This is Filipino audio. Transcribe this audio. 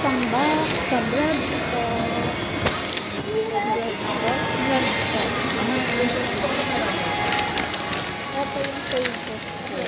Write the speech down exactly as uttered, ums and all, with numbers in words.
welcome back sa vlog ko. Vlog ko. Vlog ko. Ito yung Facebook ko.